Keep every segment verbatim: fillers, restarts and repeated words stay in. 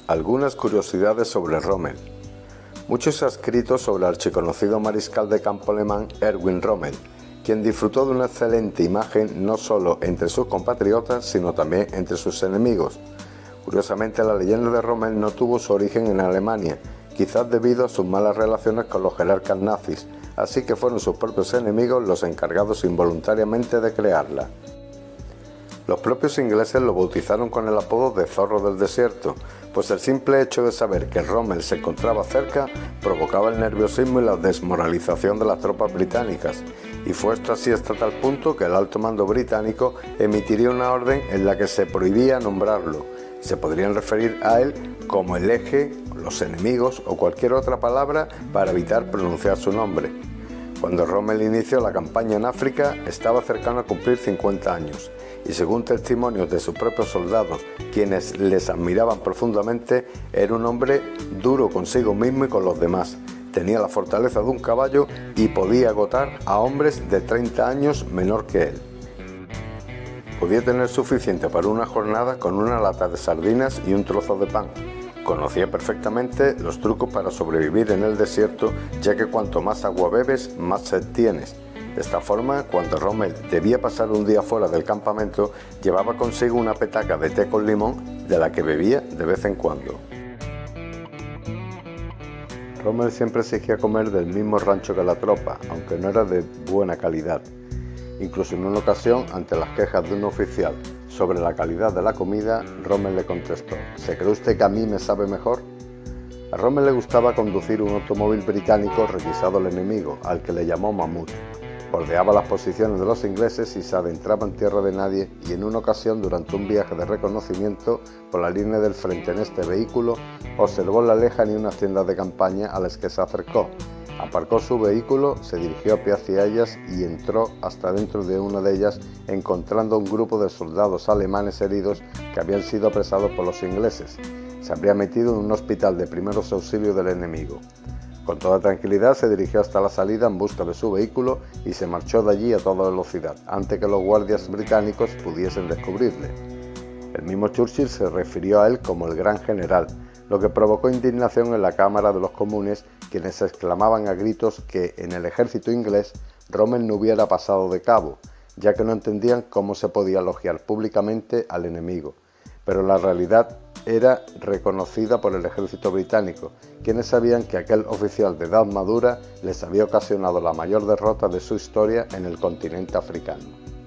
Algunas curiosidades sobre Rommel. Mucho se ha escrito sobre el archiconocido mariscal de campo alemán Erwin Rommel, quien disfrutó de una excelente imagen no solo entre sus compatriotas, sino también entre sus enemigos. Curiosamente, la leyenda de Rommel no tuvo su origen en Alemania, quizás debido a sus malas relaciones con los jerarcas nazis, así que fueron sus propios enemigos los encargados involuntariamente de crearla. Los propios ingleses lo bautizaron con el apodo de Zorro del Desierto, pues el simple hecho de saber que Rommel se encontraba cerca provocaba el nerviosismo y la desmoralización de las tropas británicas, y fue esto así hasta tal punto que el alto mando británico emitiría una orden en la que se prohibía nombrarlo. Se podrían referir a él como el Eje, los enemigos o cualquier otra palabra para evitar pronunciar su nombre. Cuando Rommel inició la campaña en África, estaba cercano a cumplir cincuenta años, y según testimonios de sus propios soldados, quienes les admiraban profundamente, era un hombre duro consigo mismo y con los demás. Tenía la fortaleza de un caballo y podía agotar a hombres de treinta años menor que él. Podía tener suficiente para una jornada con una lata de sardinas y un trozo de pan. Conocía perfectamente los trucos para sobrevivir en el desierto, ya que cuanto más agua bebes, más sed tienes. De esta forma, cuando Rommel debía pasar un día fuera del campamento, llevaba consigo una petaca de té con limón, de la que bebía de vez en cuando. Rommel siempre exigía comer del mismo rancho que la tropa, aunque no era de buena calidad. Incluso en una ocasión, ante las quejas de un oficial sobre la calidad de la comida, Rommel le contestó: ¿se cree usted que a mí me sabe mejor? A Rommel le gustaba conducir un automóvil británico requisado al enemigo, al que le llamó Mamut. Bordeaba las posiciones de los ingleses y se adentraba en tierra de nadie, y en una ocasión, durante un viaje de reconocimiento por la línea del frente en este vehículo, observó en la lejanía unas tiendas de campaña a las que se acercó. Aparcó su vehículo, se dirigió a pie hacia ellas y entró hasta dentro de una de ellas, encontrando un grupo de soldados alemanes heridos que habían sido apresados por los ingleses. Se habría metido en un hospital de primeros auxilios del enemigo. Con toda tranquilidad se dirigió hasta la salida en busca de su vehículo y se marchó de allí a toda velocidad, antes que los guardias británicos pudiesen descubrirle. El mismo Churchill se refirió a él como el Gran General, lo que provocó indignación en la Cámara de los Comunes, quienes exclamaban a gritos que en el ejército inglés Rommel no hubiera pasado de cabo, ya que no entendían cómo se podía elogiar públicamente al enemigo. Pero la realidad era reconocida por el ejército británico, quienes sabían que aquel oficial de edad madura les había ocasionado la mayor derrota de su historia en el continente africano.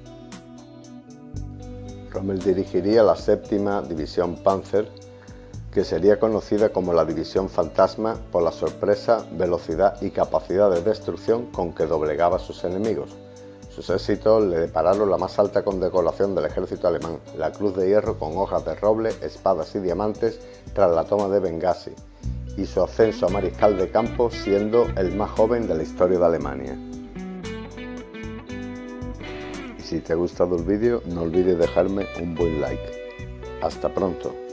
Rommel dirigiría la séptima División Panzer, que sería conocida como la División Fantasma por la sorpresa, velocidad y capacidad de destrucción con que doblegaba a sus enemigos. Sus éxitos le depararon la más alta condecoración del ejército alemán, la Cruz de Hierro con hojas de roble, espadas y diamantes tras la toma de Bengasi, y su ascenso a mariscal de campo siendo el más joven de la historia de Alemania. Y si te ha gustado el vídeo, no olvides dejarme un buen like. Hasta pronto.